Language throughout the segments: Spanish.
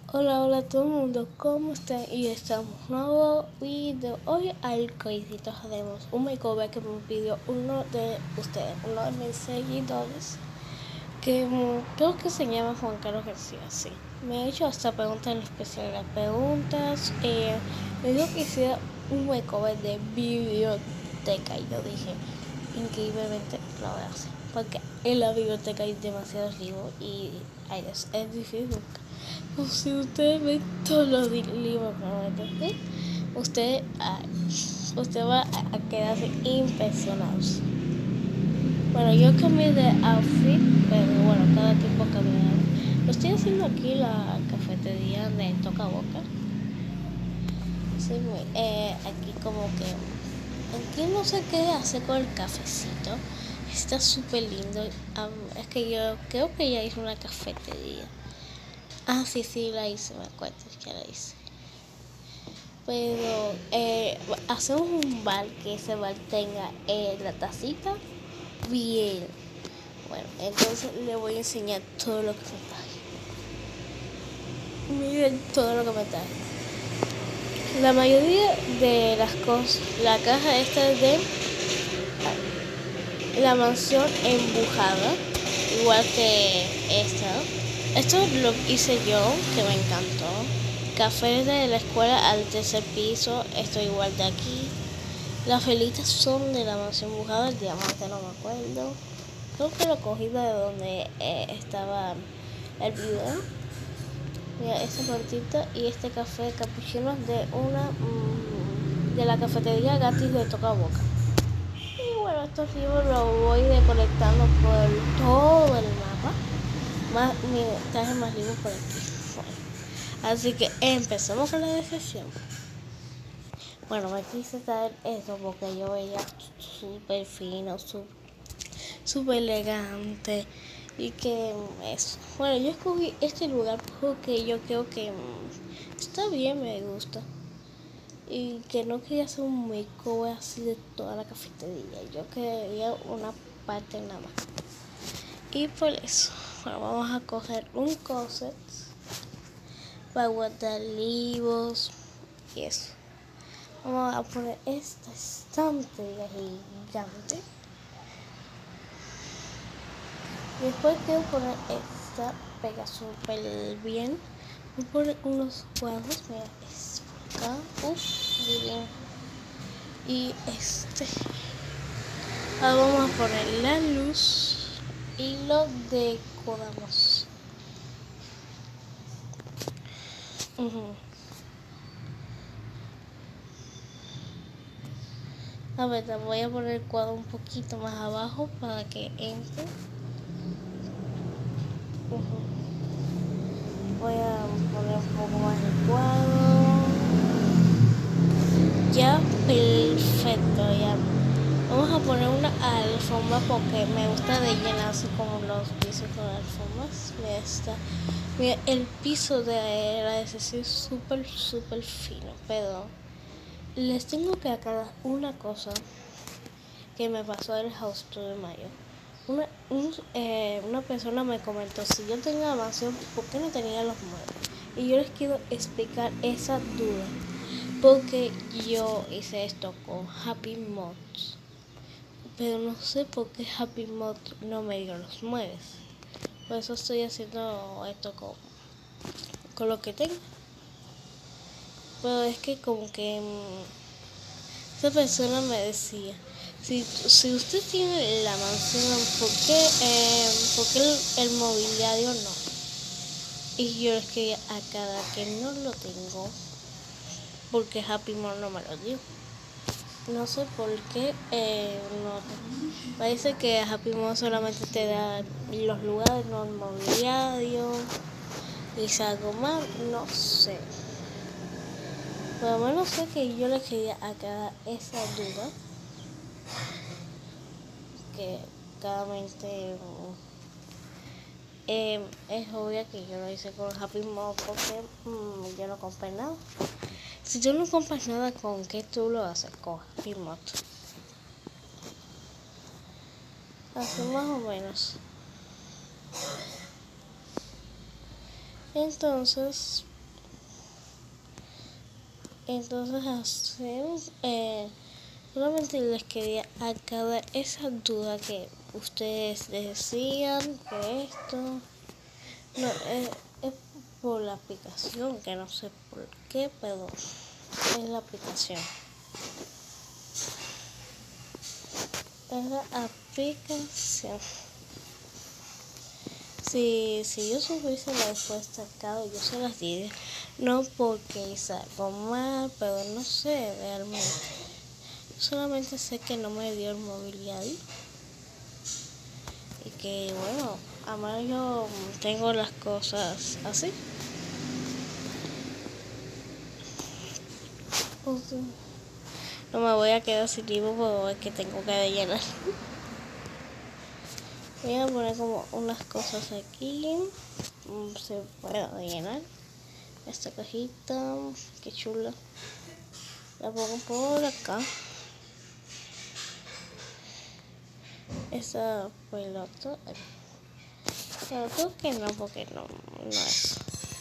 Hola, hola a todo el mundo, ¿cómo están? Y estamos nuevo video. Hoy al Coisito haremos un makeover que me pidió uno de ustedes, uno de mis seguidores, que creo que se llama Juan Carlos García, sí. Me ha hecho hasta preguntas en especial, las preguntas. Me dijo que hiciera un makeover de biblioteca y yo dije, increíblemente lo voy a hacer, porque en la biblioteca hay demasiados libros y es difícil. Pues si ustedes ven todos los libros que me metí, usted, usted va a quedarse impresionados. Bueno, yo cambié de outfit, pero bueno, cada tiempo cambiaba. Lo estoy haciendo aquí en la cafetería de Toca Boca. Sí, aquí como que aquí no sé qué hacer con el cafecito. Está súper lindo. Es que yo creo que ya hice una cafetería. Ah, sí, sí, la hice, me acuerdo que la hice. Pero hacemos un bar que ese bar tenga la tacita bien. Bueno, entonces le voy a enseñar todo lo que me trae. Miren todo lo que me trae. La mayoría de las cosas, la caja esta es de la mansión embujada, igual que esta. Esto lo hice yo, que me encantó. Café de la escuela al tercer piso, esto igual de aquí. Las velitas son de la mansión embujada, el diamante no me acuerdo. Creo que lo cogí de donde estaba el video. Mira, esta plantita y este café capuchino de de la cafetería gratis de Toca Boca. Y bueno, estos libros los voy recolectando por todo el mapa. Traje más libros por aquí. Bueno, así que empezamos con la descripción. Bueno, me quise traer eso porque yo veía súper fino, súper elegante. Y que eso. Bueno, yo escogí este lugar porque yo creo que está bien, me gusta. Y que no quería hacer un makeover así de toda la cafetería. Yo quería una parte nada más. Y por eso, bueno, vamos a coger un closet para guardar libros y eso. Vamos a poner esta estantería gigante. Y después quiero poner esta, pega súper bien. Voy a poner unos cuadros, mira, es por acá. Muy bien. Y ahora vamos a poner la luz y lo decoramos. A ver, voy a poner el cuadro un poquito más abajo para que entre. Voy a poner un poco más el cuadro. Ya, perfecto, ya. Vamos a poner una alfombra porque me gusta de llenar así como los pisos con alfombras. Mira, el piso de la SC es súper fino, pero les tengo que aclarar una cosa que me pasó en el house tour de mayo. Una persona me comentó si yo tenía la mansión, ¿por qué no tenía los muebles? Y yo les quiero explicar esa duda, porque yo hice esto con Happy Mods, pero no sé por qué Happy Mods no me dio los muebles. Por eso estoy haciendo esto con lo que tengo. Pero es que como que esa persona me decía, si usted tiene la mansión, ¿por qué el mobiliario no? Y yo les quería aclarar que no lo tengo porque Happy Mall no me lo dio. No sé por qué, no. Parece que Happy Mall solamente te da los lugares, no el mobiliario. Y si algo más, no sé. Por lo menos sé que yo les quería aclarar esa duda. Que claramente es obvio que yo lo hice con Happy Mall porque yo no compré nada. Si tú no compras nada, ¿con qué tú lo haces? Con Happy Mall. Así más o menos. Entonces, Entonces así, solamente les quería aclarar esa duda que ustedes decían que esto no es por la aplicación, que no sé por qué, pero es la aplicación. Es la aplicación. Si yo supiese la respuesta acá, yo se las diré. No porque hice algo mal, pero no sé realmente. Solamente sé que no me dio el mobiliario. Y que bueno, además yo tengo las cosas así. No me voy a quedar sin libro porque tengo que rellenar. Voy a poner como unas cosas aquí. Se puede rellenar. Esta cajita, qué chula. La pongo por acá. Esa pelota. Pero creo que no, porque no es.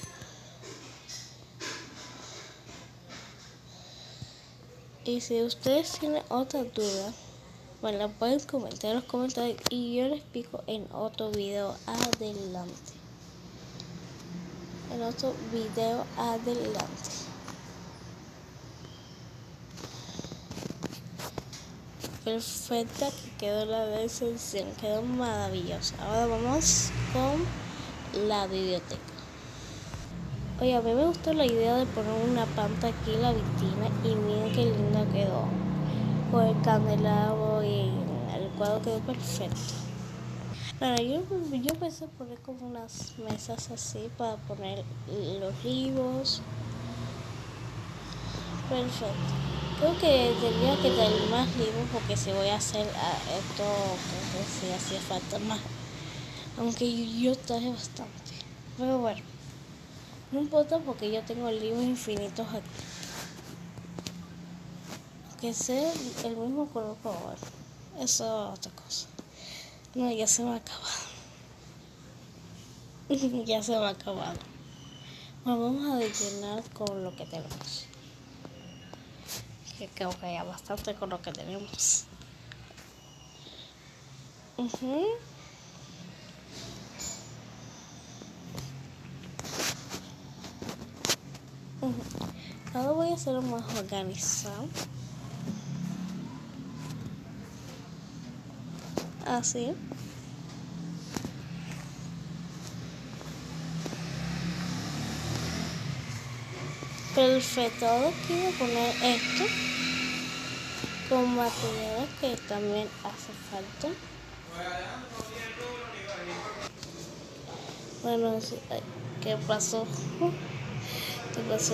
Y si ustedes tienen otra duda, me la pueden comentar en los comentarios y yo les explico en otro video adelante. Perfecta que quedó la descripción, quedó maravillosa. Ahora vamos con la biblioteca. Oye, a mí me gustó la idea de poner una planta aquí en la vitrina y miren qué linda quedó. Con el candelabro y el cuadro quedó perfecto. Bueno, yo pensé poner como unas mesas así para poner los libros. Perfecto. Creo que tendría que tener más libros porque si voy a hacer esto, creo que sí hacía falta más. Aunque yo traje bastante. Pero bueno, no importa porque yo tengo libros infinitos aquí. Que sea el mismo color por ahora. Eso es otra cosa. No, ya se me ha acabado. Ya se me ha acabado. Bueno, vamos a rellenar con lo que tenemos. Que creo que ya bastante con lo que tenemos. Ahora voy a hacerlo más organizado. Así. Perfecto. Ahora quiero poner esto con materiales que también hace falta. Bueno, ¿qué pasó? ¿Qué pasó?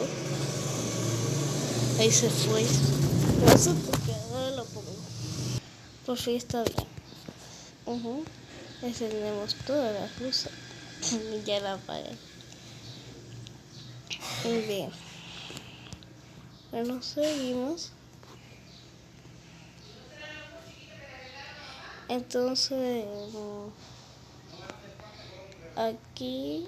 Ahí se fue. No sé por qué, ahora lo pongo. Por fin está bien. Encendemos todas las luces. Y ya la apagué. Muy bien. Bueno, seguimos. Entonces, aquí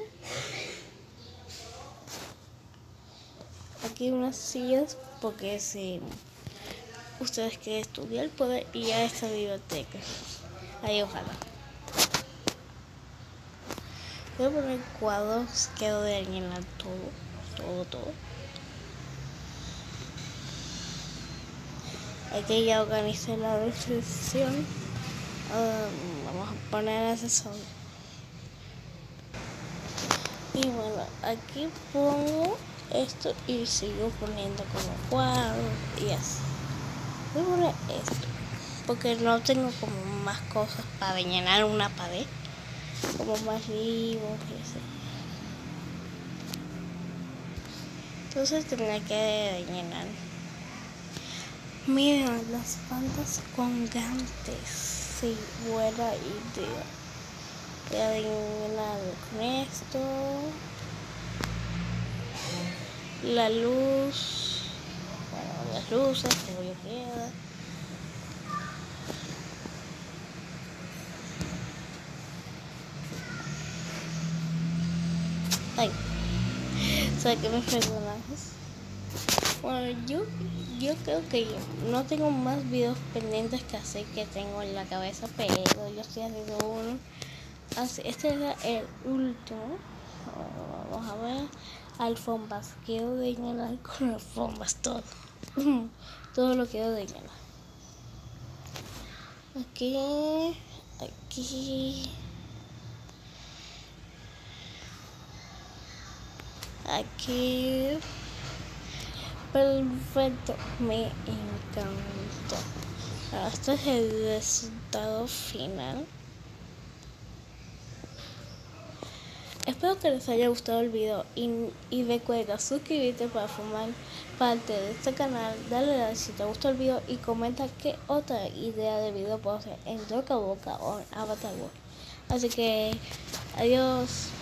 unas sillas porque si ustedes quieren estudiar pueden ir a esta biblioteca. Ahí ojalá. Voy a poner cuadros, quiero rellenar todo. Aquí ya organicé la descripción. Vamos a poner asesor. Y bueno, aquí pongo esto y sigo poniendo como cuadros y así. Voy a poner esto porque no tengo como más cosas para rellenar una pared, como más libros y así. Entonces tendré que rellenar. Miren las plantas con gantes. Sí, buena idea. Voy a rellenar con esto. La luz. Bueno, las luces que voy a quedar. Ay, o sea que me perdonas. Bueno, yo creo que no tengo más videos pendientes que hacer que tengo en la cabeza, pero yo estoy haciendo uno. Así, este era el último. Vamos a ver. Alfombras. Quiero rellenar con alfombras todo. Todo lo quiero rellenar. Aquí. Aquí. Aquí. Perfecto. Me encantó. Este es el resultado final. Espero que les haya gustado el video y recuerda suscribirte para formar parte de este canal, dale like si te gustó el video y comenta qué otra idea de video puedo hacer en Boca a Boca o en Avatar World. Así que adiós.